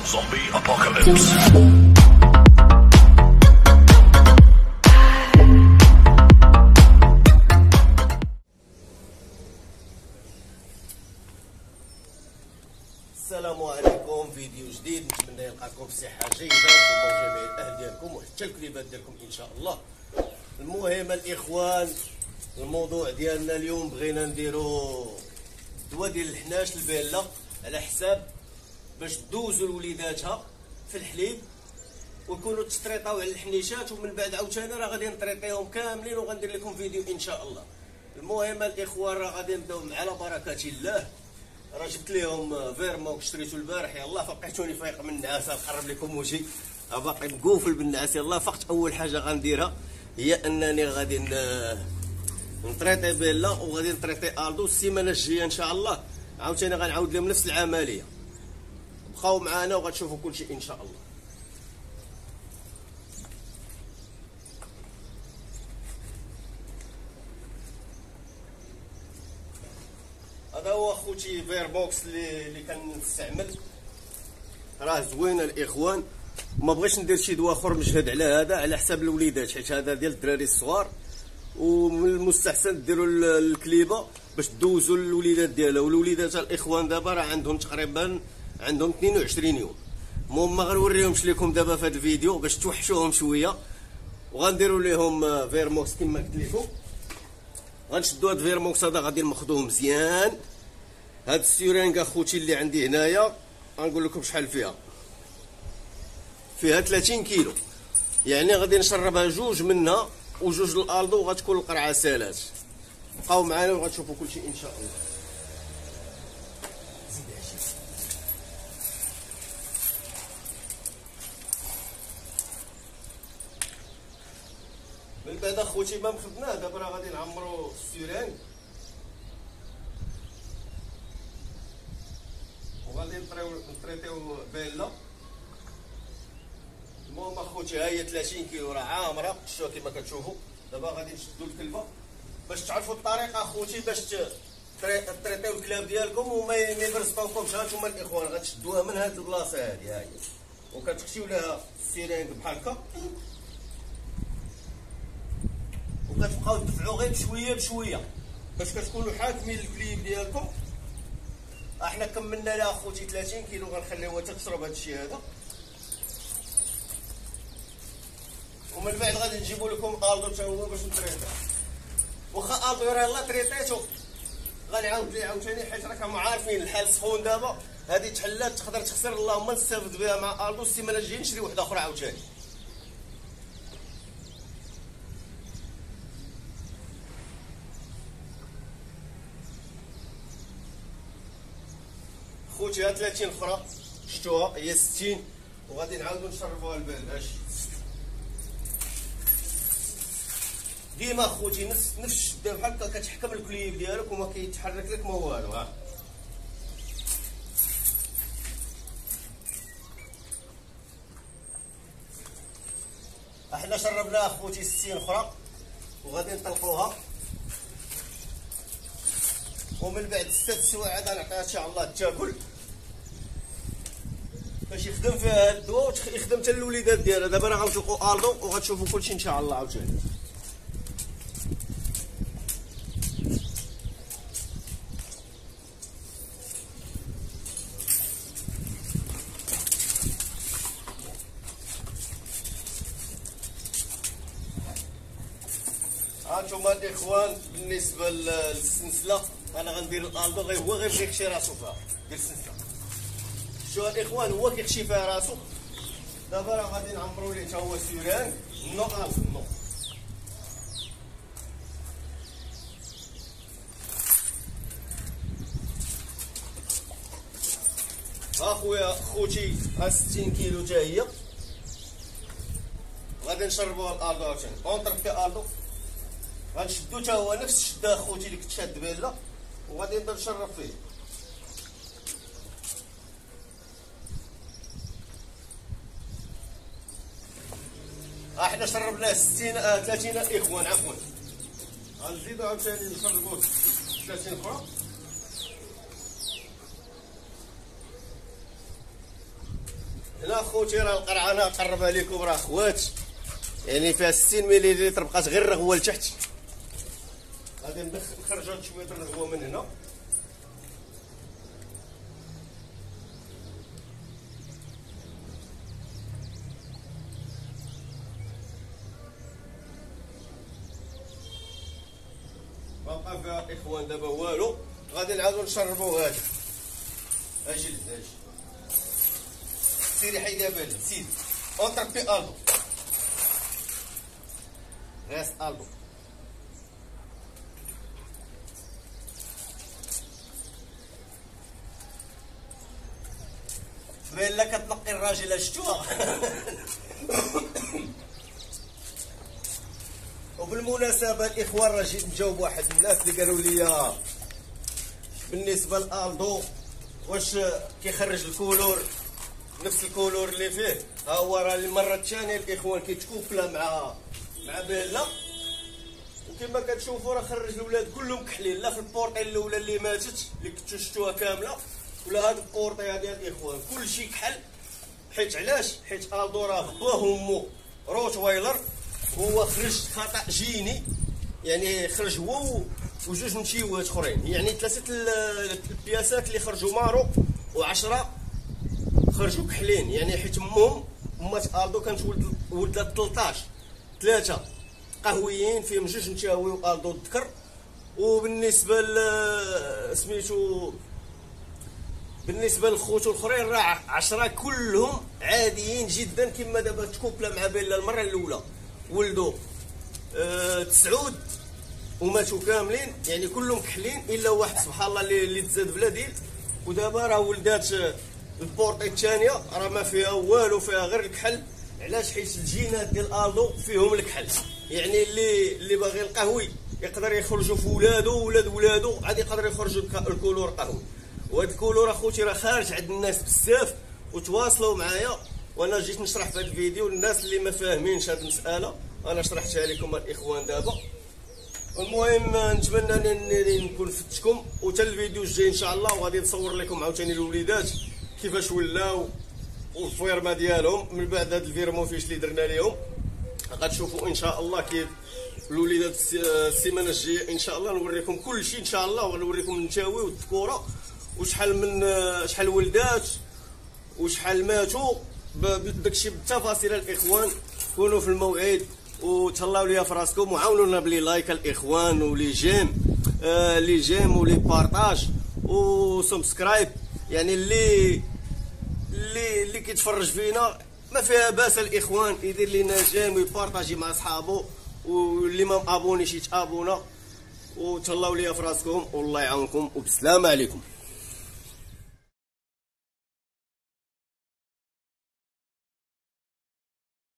Zombie Apocalypse. السلام عليكم، فيديو جديد. نتمنى يلقاكم بصحه جيده انتم وجميع الاهل ديالكم وحتى الكليبات ديالكم ان شاء الله. المهم الاخوان، الموضوع ديالنا اليوم بغينا نديرو دواء ديال الحناش البيلا على حساب باش دوزو لوليداتها في الحليب ويكونوا تشريطاو على الحنيشات، ومن بعد عاوتاني راه غادي نطريطيهم كاملين وغندير لكم فيديو ان شاء الله. المهم الاخوان راه غادي نبداو على بركه الله. راه جبت لهم فيرموك شريتو البارح، يلاه فقيتوني فايق من النعاس. نقرب لكم وجهي باقي مقوفل بالنعاس. يلاه فقت. اول حاجه غنديرها هي انني غادي نطريطي بيلا وغادي نطريطي الدو. السيمانه الجايه ان شاء الله عاوتاني غنعاود لهم نفس العمليه. بقاو معنا وغتشوفوا كلشي ان شاء الله. هذا هو خوتي فيربوكس اللي كنستعمل، راه زوينه الاخوان. ما بغيتش ندير شي دواء اخر مجهد على هذا على حساب الوليدات، حيت هذا ديال الدراري الصغار، ومن المستحسن ديروا الكليبه باش دوزوا الوليدات ديالها. والوليدات الاخوان دابا راه عندهم تقريبا 22 يوم. المهم ما غنوريهمش لكم دابا في هذا الفيديو باش توحشوهم شويه، وغنديروا لهم فيرموكس كما قلت لكم. غنشدوا هاد فيرموكس هذا غادي نمخدوه مزيان. هاد السيرينغ اخوتي اللي عندي هنايا غنقول لكم شحال فيها 30 كيلو، يعني غادي نشربها جوج منها وجوج الالدو وغتكون القرعه سالات. بقاو معنا وغتشوفوا كلشي ان شاء الله. من بعد اخوتي ما مخدناه دابا راه غادي نعمرو السيرينغ وغادي نطريطيو بيلا. المهم اخوتي ها هي 30 كيلو راه عامره، شوفوا كما كتشوفوا. دابا غادي نشدوا الكلبه باش تعرفوا الطريقه اخوتي باش تطريطيو الكلاب ديالكم وما يبرزطوكمش. هانتوما الاخوان غتشدوها من هاد البلاصه هادي، ها هي، وكتخشيو لها السيرينغ بحال هكا، وكتبقاو تدفعوا غير بشويه بشويه باش كتكونوا حاكمين الكليب ديالكم. احنا كملنا لها اخوتي 30 كيلو، غنخليوها تشرب هذا الشيء هذا، ومن بعد غادي نجيبوا لكم الدو حتى هو باش نطريطيو. واخا الدو راه يلاه طريطيتو غنعاود ليه عاوتاني، حيت راكم عارفين الحال سخون دابا. هذه تحلات تقدر تخسر، اللهم نستافد بها مع الدو. السيمانه الجايه نشري وحده اخرى عاوتاني. خوتي ها 30 اخرى شفتوها هي 60، وغادي نعاودو نشربوها البال. هاشي ديما خوتي نفس الشده بحال هكا كتحكم الكليب ديالك وما كيتحرك لك ما والو. ها احنا شربنا اخوتي 60 اخرى وغادي نطلقوها، ومن بعد 6 سوايع غنعطيها ان شاء الله تاكل باش يخدم فيها هاد الدواء ويخدم حتى الوليدات ديالها. دابا راه غنطلقوا الدو وغتشوفوا كلشي ان شاء الله عاوتاني. هانتوما الاخوان بالنسبه للسلسله انا غندير الالدو غير كيخشي راسو فيها. دير السلسله شو الاخوان هو كيخشي فيها راسو. دابا راه غادي نعمرو ليه حتى هو سيران نو الدو نو. اخويا خوتي ها 60 كيلو حتى هي غادي نشربوها الالدو عاوتاني. اونطريطي الدو غنشدو حتى هو نفس الشده اخوتي اللي كنت شاد بيلا، وغادي نبدا نشرب فيه. احنا شربناه 60 30 اخوان عفوا. غنزيدو عاوتاني نشربوه 30 اخرى. راه خوتي راه القرعانه قربها لكم، راه خوات يعني فيها 60 مليلتر، بقات غير الرغوه لتحت. غادي نخرجوا هاد شويه الرغوه من هنا. ما بقى فيها الاخوان دابا والو، غادي نعاودو نشربو هذا. اجي اجي سيري حيدها بالك سيدي. اونتر بي البو غاس البو. باين لك كتنقي الراجل شفتوها. وبالمناسبه الاخوان راه جيت نجاوب واحد الناس اللي قالوا لي بالنسبه لالدو واش كيخرج الكولور نفس الكولور اللي فيه. ها هو راه المره الثانيه الاخوان كيتكوفلا مع بيلا، وكما كتشوفوا راه خرج الاولاد كلهم كحلين، لا في البورطي الاولى اللي ماتت اللي كنتو شفتوها كامله، ولا هاد البورطي هادي الاخوان كلشي كحل. حيت علاش؟ حيت الدو راه باه امو روت وايلر، هو خرج خطا جيني، يعني خرج هو وجوج نشيوات اخرين، يعني 3 البياسات اللي خرجوا مارو و10 خرجوا كحلين، يعني حيت امات الدو كانت ولدات 13 3 قهويين فيهم جوج نتاوي والدو الذكر. وبالنسبه سميتو بالنسبه لخوتو الاخرين راه 10 كلهم عاديين جدا، كما دابا تكوبلا مع بيلا المره الاولى ولدوا 9 وماتوا كاملين، يعني كلهم كحلين الا واحد سبحان الله اللي تزاد بلا ديل. ودابا راه ولدات البورطي الثانيه راه ما فيها والو، فيها غير الكحل. علاش؟ حيت الجينات ديال الدو فيهم الكحل، يعني اللي باغي القهوي يقدر يخرجوا في ولادو ولادو عاد يقدر يخرجوا الكولور قهوي. وهاد الكولور اخوتي راه خارج عند الناس بزاف، وتواصلوا معايا وانا جيت نشرح في هذا الفيديو. الناس اللي ما فاهمينش هذه المساله انا شرحتها لكم الاخوان دابا. المهم نتمنى انني نكون فتكم، وتا الفيديو الجاي ان شاء الله وغادي نصور لكم عاوتاني الوليدات كيفاش ولاو والفيرما ديالهم من بعد هذا الفيرموفيش اللي درنا لهم. غتشوفوا ان شاء الله كيف الوليدات السيمانه الجايه ان شاء الله نوريكم كل شيء ان شاء الله، وغنوريكم النتاوي والذكوره وشحال ولدات وشحال ماتوا بداكشي بالتفاصيل. الاخوان كونوا في الموعد وتهلاو ليا في راسكم، وعاونونا بلي لايك الاخوان ولي جيم ولي بارطاج وسبسكرايب. يعني اللي كيتفرج فينا ما فيها باس الاخوان يدير لينا جيم ويبارطاجي مع صحابو، واللي ما مابونيش يتابونا. وتهلاو ليا في راسكم والله يعاونكم وبسلامه عليكم.